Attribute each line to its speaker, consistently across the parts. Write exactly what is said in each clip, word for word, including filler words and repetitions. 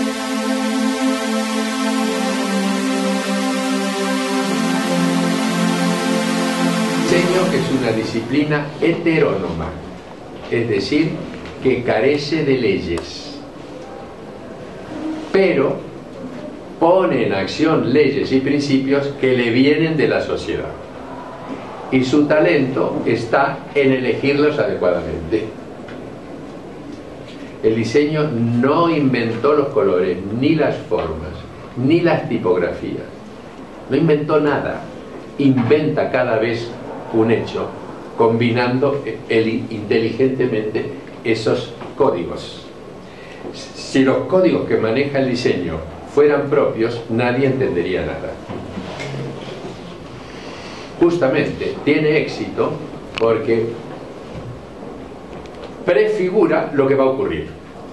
Speaker 1: Diseño que es una disciplina heterónoma, es decir, que carece de leyes, pero pone en acción leyes y principios que le vienen de la sociedad, y su talento está en elegirlos adecuadamente. El diseño no inventó los colores, ni las formas, ni las tipografías, no inventó nada, inventa cada vez un hecho, combinando el, inteligentemente esos códigos. Si los códigos que maneja el diseño fueran propios, nadie entendería nada. Justamente tiene éxito porque prefigura lo que va a ocurrir.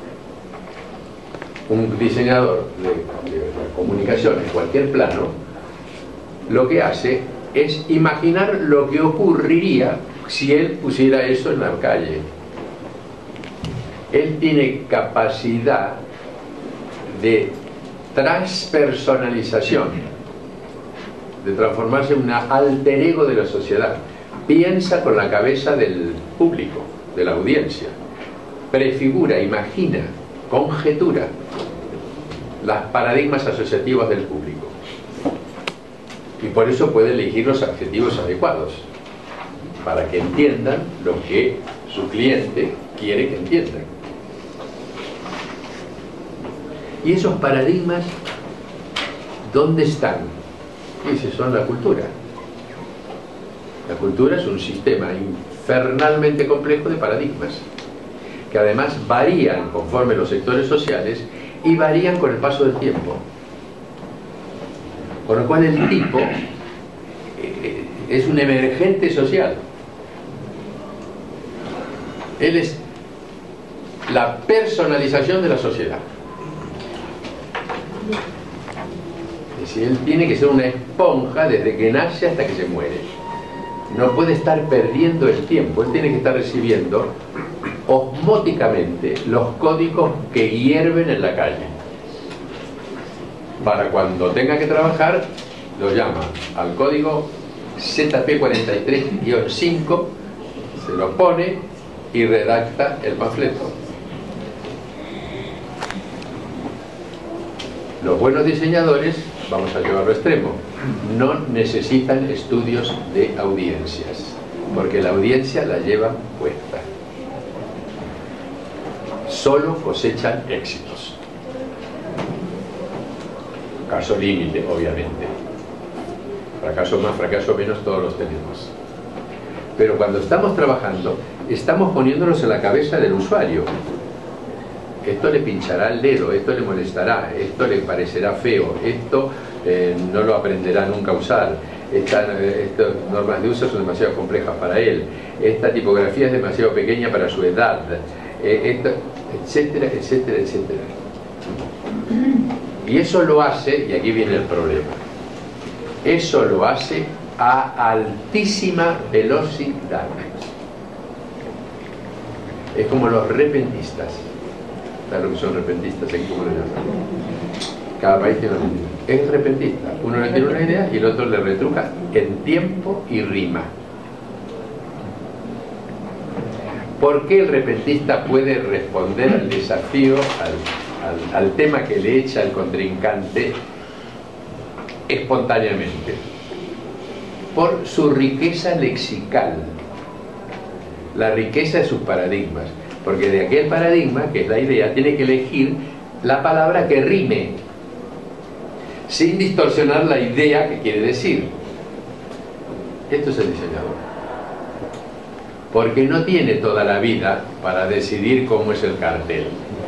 Speaker 1: Un diseñador de, de comunicación en cualquier plano lo que hace es imaginar lo que ocurriría si él pusiera eso en la calle. Él tiene capacidad de transpersonalización, de transformarse en un alter ego de la sociedad. Piensa con la cabeza del público, de la audiencia, prefigura, imagina, conjetura los paradigmas asociativos del público, y por eso puede elegir los adjetivos adecuados para que entiendan lo que su cliente quiere que entiendan. Y esos paradigmas, ¿dónde están? Dice, son la cultura. La cultura es un sistema infernalmente complejo de paradigmas, que además varían conforme los sectores sociales y varían con el paso del tiempo. Con lo cual el tipo eh, es un emergente social. Él es la personalización de la sociedad. Es decir, él tiene que ser una esponja desde que nace hasta que se muere. No puede estar perdiendo el tiempo. Él tiene que estar recibiendo osmóticamente los códigos que hierven en la calle. Para cuando tenga que trabajar, lo llama al código Z P cuarenta y tres guión cinco, se lo pone y redacta el panfleto. Los buenos diseñadores, vamos a llevarlo a extremo, no necesitan estudios de audiencias, porque la audiencia la llevan puesta. Solo cosechan éxitos. Caso límite, obviamente. Fracaso más, fracaso menos, todos los tenemos. Pero cuando estamos trabajando, estamos poniéndonos en la cabeza del usuario. Esto le pinchará el dedo, esto le molestará, esto le parecerá feo, esto eh, no lo aprenderá nunca a usar, estas estas normas de uso son demasiado complejas para él, esta tipografía es demasiado pequeña para su edad, eh, esto, etcétera, etcétera, etcétera. Y eso lo hace, y aquí viene el problema, eso lo hace a altísima velocidad. Es como los repentistas. ¿Sabes lo que son repentistas? ¿En cómo lo llaman? Cada país tiene una idea. Es repentista. Uno le tiene una idea y el otro le retruca en tiempo y rima. ¿Por qué el repentista puede responder al desafío, al, al, al tema que le echa el contrincante espontáneamente? Por su riqueza lexical, la riqueza de sus paradigmas. Porque de aquel paradigma, que es la idea, tiene que elegir la palabra que rime, sin distorsionar la idea que quiere decir. Esto es el diseñador. Porque no tiene toda la vida para decidir cómo es el cartel.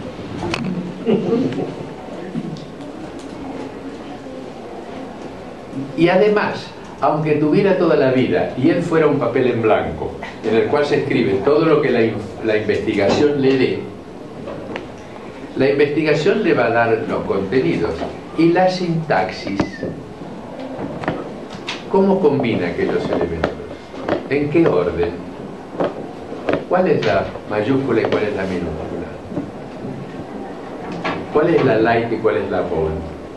Speaker 1: Y además, aunque tuviera toda la vida y él fuera un papel en blanco en el cual se escribe todo lo que la, la investigación le dé, la investigación le va a dar los contenidos y la sintaxis. ¿Cómo combina aquellos elementos? ¿En qué orden? ¿Cuál es la mayúscula y cuál es la minúscula? ¿Cuál es la light y cuál es la bold?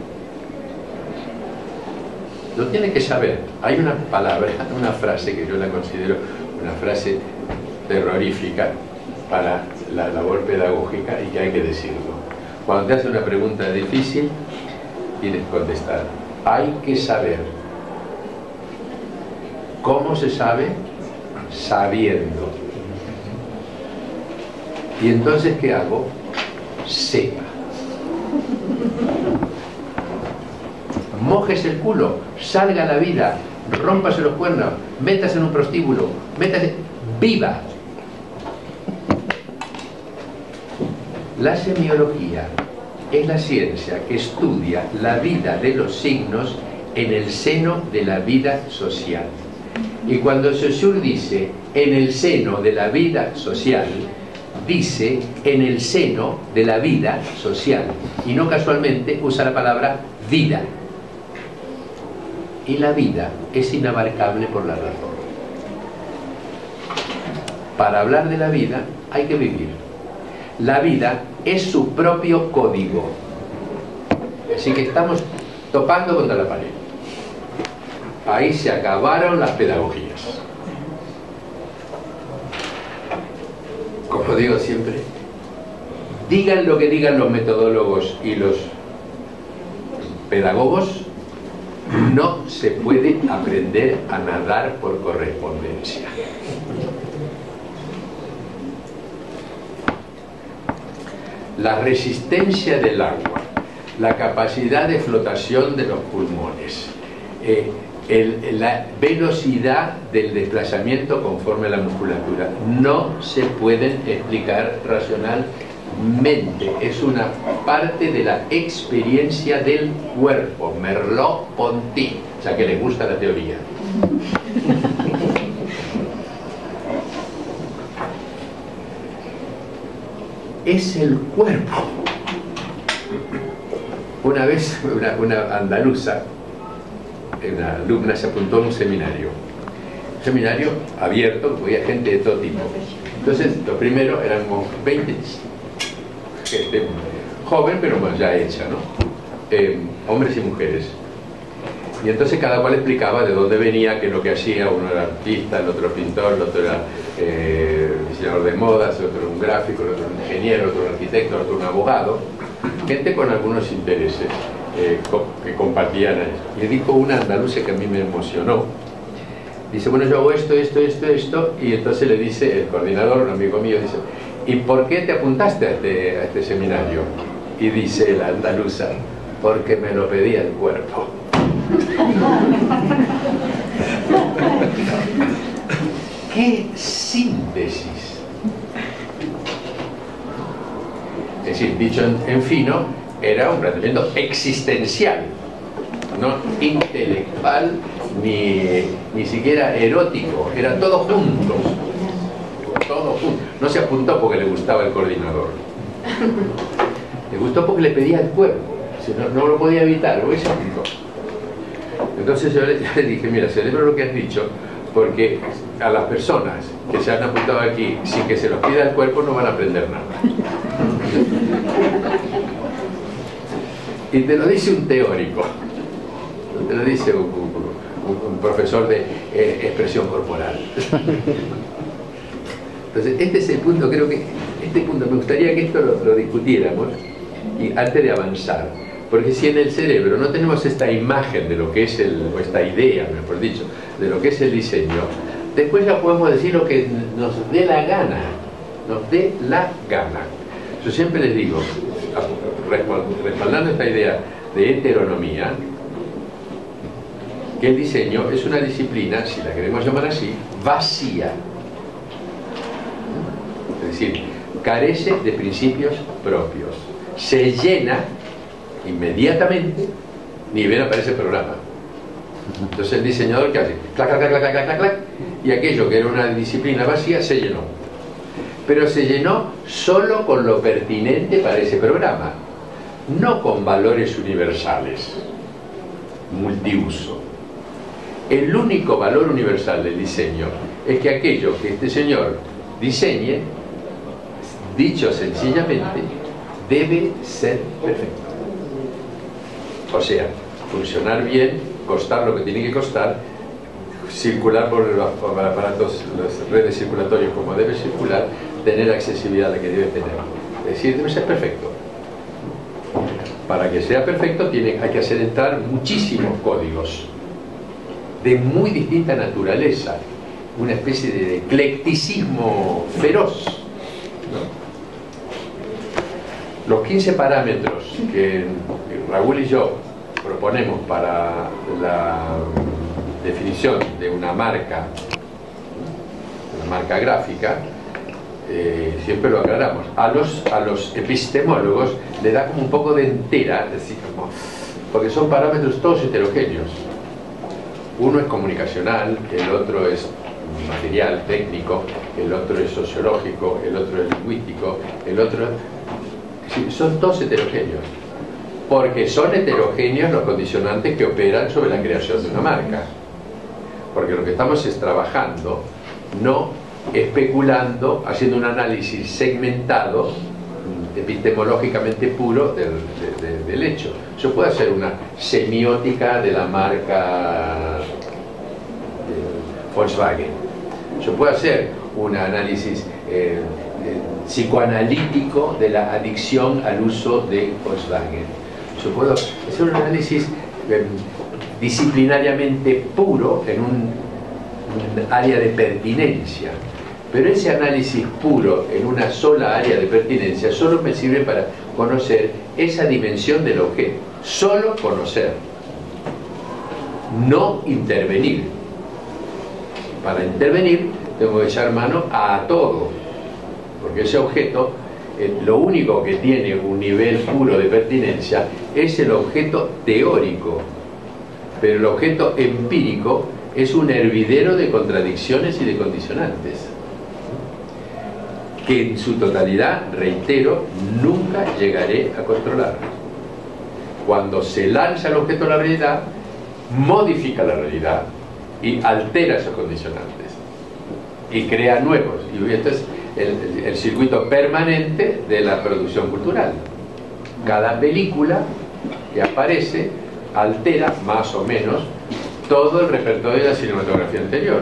Speaker 1: Lo tiene que saber. Hay una palabra, una frase que yo la considero una frase terrorífica para la labor pedagógica y que hay que decirlo. Cuando te hacen una pregunta difícil, tienes que contestar. Hay que saber. ¿Cómo se sabe? Sabiendo. ¿Y entonces qué hago? Sepa. Mójese el culo, salga a la vida, rómpase los cuernos, métase en un prostíbulo, métase... ¡Viva! La semiología es la ciencia que estudia la vida de los signos en el seno de la vida social. Y cuando Saussure dice en el seno de la vida social, dice en el seno de la vida social. Y no casualmente usa la palabra vida. Y la vida es inabarcable por la razón. Para hablar de la vida hay que vivir. La vida es su propio código. Así que estamos topando contra la pared. Ahí se acabaron las pedagogías. Como digo siempre, digan lo que digan los metodólogos y los pedagogos, no se puede aprender a nadar por correspondencia. La resistencia del agua, la capacidad de flotación de los pulmones, eh, el, la velocidad del desplazamiento conforme a la musculatura, no se pueden explicar racionalmente. Es una parte de la experiencia del cuerpo. Merleau-Ponty, o sea que le gusta la teoría. Es el cuerpo. Una vez una, una andaluza, una alumna, se apuntó a un seminario. Un seminario abierto, había gente de todo tipo. Entonces, lo primero éramos veinte, gente joven, pero bueno, ya hecha, ¿no? Eh, hombres y mujeres. Y entonces cada cual explicaba de dónde venía, qué es lo que hacía. Uno era artista, el otro pintor, el otro era eh, diseñador de modas, el otro un gráfico, el otro un ingeniero, el otro un arquitecto, el otro un abogado. Gente con algunos intereses eh, que compartían eso. Y dijo una andaluza que a mí me emocionó. Dice, bueno, yo hago esto, esto, esto, esto. Y entonces le dice el coordinador, un amigo mío, dice, ¿y por qué te apuntaste a este, a este seminario? Y dice la andaluza, porque me lo pedía el cuerpo. ¡Qué síntesis! Es decir, dicho en, en fino, era un planteamiento existencial, no intelectual, ni, ni siquiera erótico, era todo juntos, todo juntos. No se apuntó porque le gustaba el coordinador, le gustó porque le pedía el cuerpo, no, no lo podía evitar, luego se apuntó. Entonces yo le, yo le dije, mira, celebro lo que has dicho, porque a las personas que se han apuntado aquí sin que se los pida el cuerpo no van a aprender nada. Y te lo dice un teórico, te lo dice un, un, un profesor de eh, expresión corporal. Entonces este es el punto, creo que este punto me gustaría que esto lo, lo discutiéramos y antes de avanzar, porque si en el cerebro no tenemos esta imagen de lo que es el, o esta idea, mejor dicho, de lo que es el diseño, después ya podemos decir lo que nos dé la gana, nos dé la gana. Yo siempre les digo, respaldando esta idea de heteronomía, que el diseño es una disciplina, si la queremos llamar así, vacía. Es decir, carece de principios propios. Se llena inmediatamente, ni bien aparece el programa. Entonces el diseñador, ¿qué hace? Clac, clac, clac, clac, clac, clac, y aquello que era una disciplina vacía se llenó. Pero se llenó solo con lo pertinente para ese programa, no con valores universales, multiuso. El único valor universal del diseño es que aquello que este señor diseñe, dicho sencillamente, debe ser perfecto. O sea, funcionar bien, costar lo que tiene que costar, circular por los aparatos, las redes circulatorias como debe circular, tener accesibilidad a la que debe tener. Es decir, debe ser perfecto. Para que sea perfecto tiene, hay que hacer entrar muchísimos códigos de muy distinta naturaleza, una especie de eclecticismo feroz, ¿no? Los quince parámetros que Raúl y yo proponemos para la definición de una marca, una marca gráfica, eh, siempre lo aclaramos. A los, a los epistemólogos le da como un poco de entera, es decir, como, porque son parámetros todos heterogéneos. Uno es comunicacional, el otro es material, técnico, el otro es sociológico, el otro es lingüístico, el otro... Sí, son todos heterogéneos. Porque son heterogéneos los condicionantes que operan sobre la creación de una marca. Porque lo que estamos es trabajando, no especulando, haciendo un análisis segmentado, epistemológicamente puro del, de, de, del hecho. Yo puedo hacer una semiótica de la marca de Volkswagen. Yo puedo hacer un análisis eh, eh, psicoanalítico de la adicción al uso de Volkswagen. Yo puedo hacer un análisis eh, disciplinariamente puro en un, un área de pertinencia. Pero ese análisis puro en una sola área de pertinencia solo me sirve para conocer esa dimensión del objeto. Solo conocer. No intervenir. Para intervenir tengo que echar mano a todo. Porque ese objeto, eh, lo único que tiene un nivel puro de pertinencia es el objeto teórico. Pero el objeto empírico es un hervidero de contradicciones y de condicionantes, que en su totalidad, reitero, nunca llegaré a controlar. Cuando se lanza el objeto a la realidad, modifica la realidad y altera esos condicionantes y crea nuevos. Y esto es el, el circuito permanente de la producción cultural. Cada película que aparece altera más o menos todo el repertorio de la cinematografía anterior.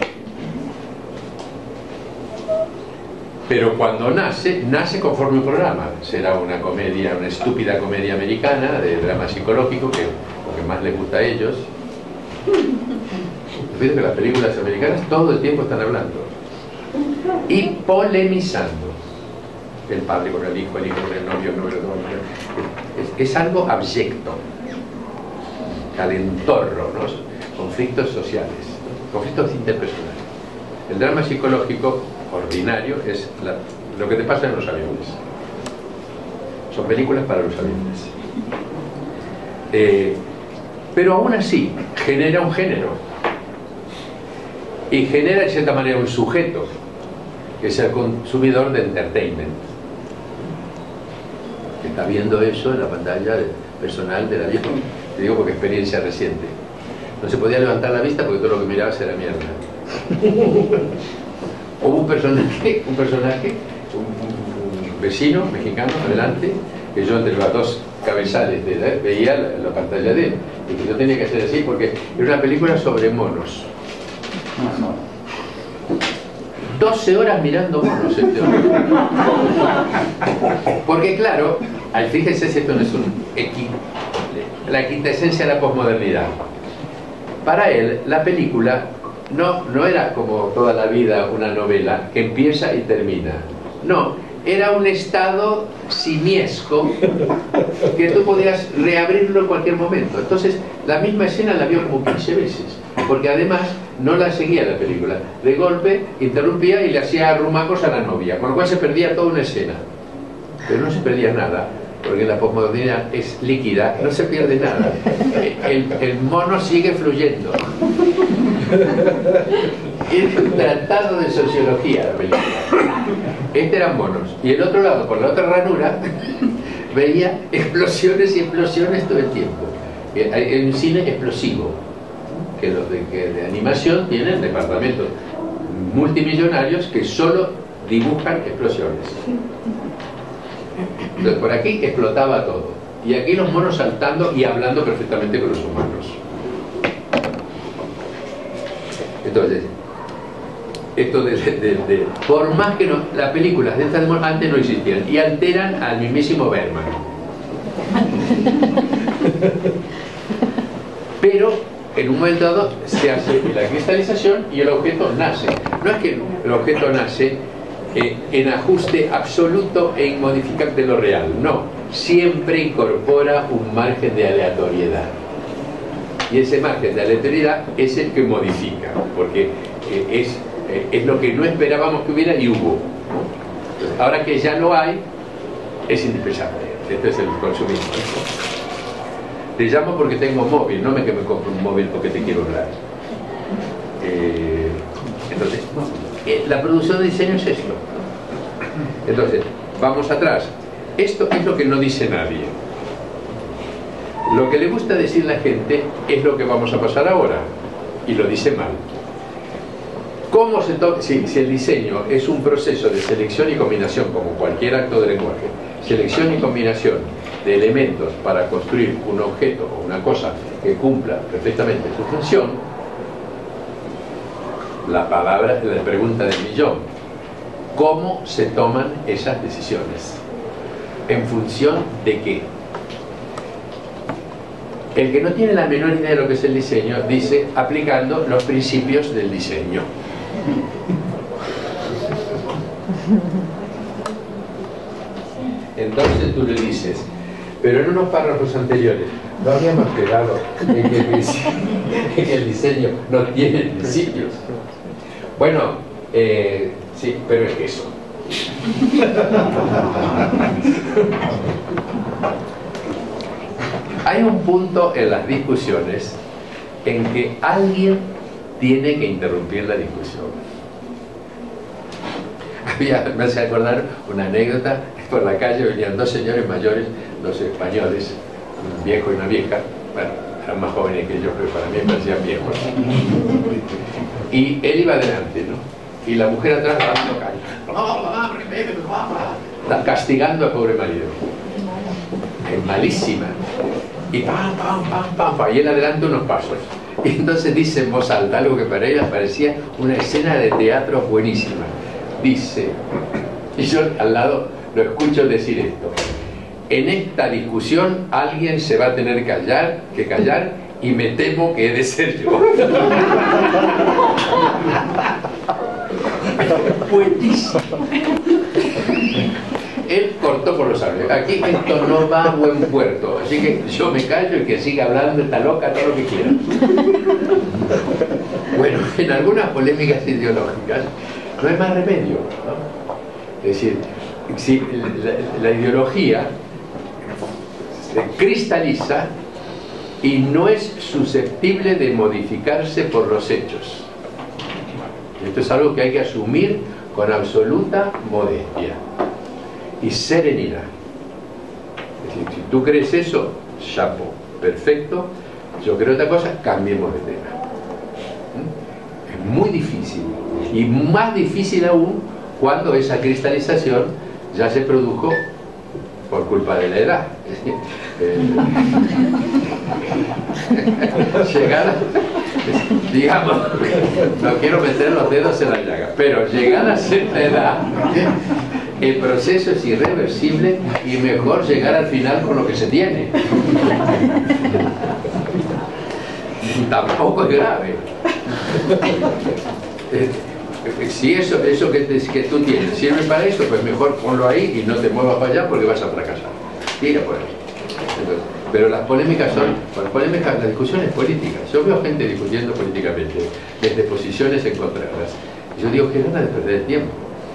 Speaker 1: Pero cuando nace, nace conforme un programa. Será una comedia, una estúpida comedia americana de drama psicológico, que lo que más les gusta a ellos. Fíjense que las películas americanas todo el tiempo están hablando y polemizando. El padre con el hijo, el hijo con el novio, el novio con el novio. Es, es algo abyecto, calentorro, ¿no? Conflictos sociales, ¿no? Conflictos interpersonales. El drama psicológico ordinario es la, lo que te pasa en los aviones. Son películas para los aviones. Eh, pero aún así genera un género y genera de cierta manera un sujeto, que es el consumidor de entertainment, que está viendo eso en la pantalla personal del avión. Te digo porque experiencia reciente. No se podía levantar la vista porque todo lo que mirabas era mierda. Hubo un personaje, un personaje, un, un vecino mexicano adelante, que yo entre las dos cabezales de él veía la, la pantalla de él, y que yo tenía que hacer así porque era una película sobre monos. doce horas mirando monos este hombre. Porque claro, al fíjense si esto no es un equi, la quintesencia de la posmodernidad. Para él, la película no, no era como toda la vida una novela que empieza y termina. No, era un estado simiesco que tú podías reabrirlo en cualquier momento. Entonces, la misma escena la vio como quince veces, porque además no la seguía la película. De golpe, interrumpía y le hacía arrumacos a la novia, con lo cual se perdía toda una escena. Pero no se perdía nada, porque la posmodernidad es líquida, no se pierde nada. El, el mono sigue fluyendo. Es un tratado de sociología la película. Este eran monos. Y el otro lado, por la otra ranura, veía explosiones y explosiones todo el tiempo. Hay un cine explosivo, que los de, que de animación tienen departamentos multimillonarios que solo dibujan explosiones. Entonces por aquí explotaba todo. Y aquí los monos saltando y hablando perfectamente con los humanos. Entonces, esto de, de, de, de por más que no, las películas de estas de monos antes no existían y alteran al mismísimo Bergman. Pero en un momento dado se hace la cristalización y el objeto nace. No es que el objeto nace eh, en ajuste absoluto e inmodificable de lo real, no, siempre incorpora un margen de aleatoriedad. Y ese margen de aleatoriedad es el que modifica, porque eh, es, eh, es lo que no esperábamos que hubiera y hubo. Entonces, ahora que ya no hay, es indispensable. Este es el consumismo. Te llamo porque tengo móvil, no me que me compro un móvil porque te quiero hablar. Eh, entonces, eh, la producción de diseño es esto. Entonces, vamos atrás. Esto es lo que no dice nadie. Lo que le gusta decir la gente es lo que vamos a pasar ahora, y lo dice mal. ¿Cómo se to- si, si el diseño es un proceso de selección y combinación, como cualquier acto de lenguaje, selección y combinación de elementos para construir un objeto o una cosa que cumpla perfectamente su función, la palabra, la pregunta del millón: ¿cómo se toman esas decisiones? ¿En función de qué? El que no tiene la menor idea de lo que es el diseño dice aplicando los principios del diseño. Entonces tú le dices, pero en unos párrafos anteriores no habíamos quedado en que el, en que el diseño no tiene principios. Bueno, eh, sí, pero es eso. Hay un punto en las discusiones en que alguien tiene que interrumpir la discusión. Había, me hace acordar una anécdota: por la calle venían dos señores mayores, dos españoles, un viejo y una vieja. Bueno, eran más jóvenes que yo, pero para mí me parecían viejos. Y él iba adelante, ¿no? Y la mujer atrás dando caña, castigando al pobre marido. Es malísima. Y pam, pam, pam, pam, pam, y él adelante unos pasos. Y entonces dice en voz alta algo que para ella parecía una escena de teatro buenísima. Dice, y yo al lado lo escucho decir esto: en esta discusión alguien se va a tener que callar, que callar, y me temo que he de ser yo. Buenísimo. Él cortó por los árboles. Aquí esto no va a buen puerto, así que yo me callo y que siga hablando esta loca todo lo que quiera. Bueno, en algunas polémicas ideológicas no hay más remedio, ¿no? Es decir, si la, la ideología se cristaliza y no es susceptible de modificarse por los hechos. Esto es algo que hay que asumir con absoluta modestia y serenidad. Es decir, si tú crees eso, chapo, perfecto. Yo creo otra cosa, cambiemos de tema. ¿Mm? Es muy difícil, y más difícil aún cuando esa cristalización ya se produjo por culpa de la edad. Eh, llegada, digamos, no quiero meter los dedos en la llaga, pero llegada a cierta edad, el proceso es irreversible y mejor llegar al final con lo que se tiene. Tampoco es grave. Si eso, eso que, te, que tú tienes sirve para eso, pues mejor ponlo ahí y no te muevas para allá porque vas a fracasar. Tira por ahí. Entonces, pero las polémicas son, las polémicas, las discusiones políticas. Yo veo gente discutiendo políticamente desde posiciones encontradas. Y yo digo, qué ganas de perder el tiempo.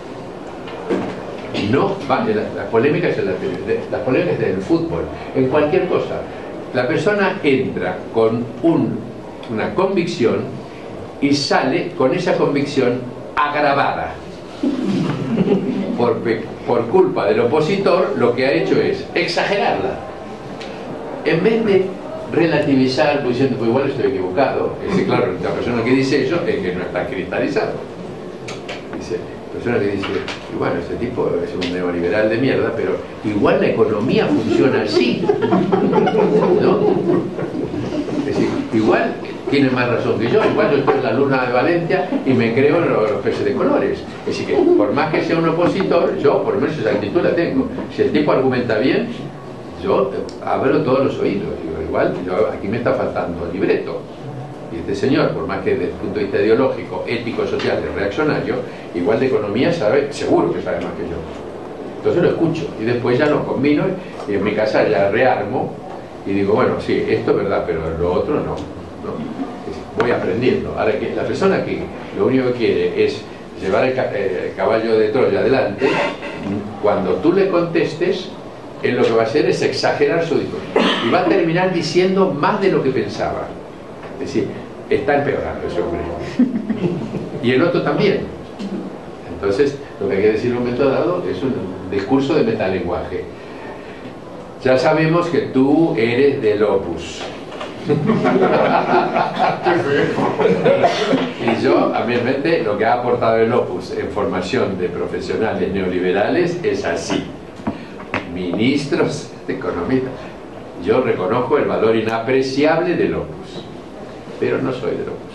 Speaker 1: No, vale, las, las polémicas en la, las polémicas del fútbol, en cualquier cosa. La persona entra con un, una convicción y sale con esa convicción agravada. Por, por culpa del opositor, lo que ha hecho es exagerarla. En vez de relativizar, pues diciendo, pues igual estoy equivocado. Es que, claro, la persona que dice eso es que no está cristalizado. Dice, persona que dice, y bueno, ese tipo es un neoliberal de mierda, pero igual la economía funciona así, ¿no? Es decir, igual tiene más razón que yo, igual yo estoy en la luna de Valencia y me creo en los, los peces de colores. Es decir, que por más que sea un opositor, yo por lo menos esa actitud la tengo. Si el tipo argumenta bien, yo abro todos los oídos. Digo, igual, yo, aquí me está faltando el libreto. Y este señor, por más que desde el punto de vista ideológico, ético, social, es reaccionario, igual de economía sabe, seguro que sabe más que yo. Entonces lo escucho y después ya lo combino y en mi casa ya rearmo y digo, bueno, sí, esto es verdad, pero lo otro no. no. Voy aprendiendo. Ahora, que la persona que lo único que quiere es llevar el, el caballo de Troya adelante, cuando tú le contestes, él lo que va a hacer es exagerar su discurso y va a terminar diciendo más de lo que pensaba. Es decir, está empeorando ese hombre. Y el otro también. Entonces, lo que hay que decir en un momento dado es un discurso de metalenguaje. Ya sabemos que tú eres del Opus. Y yo, a mi mente, lo que ha aportado el Opus en formación de profesionales neoliberales es así. Ministros de Economía. Yo reconozco el valor inapreciable del Opus, pero no soy del Opus.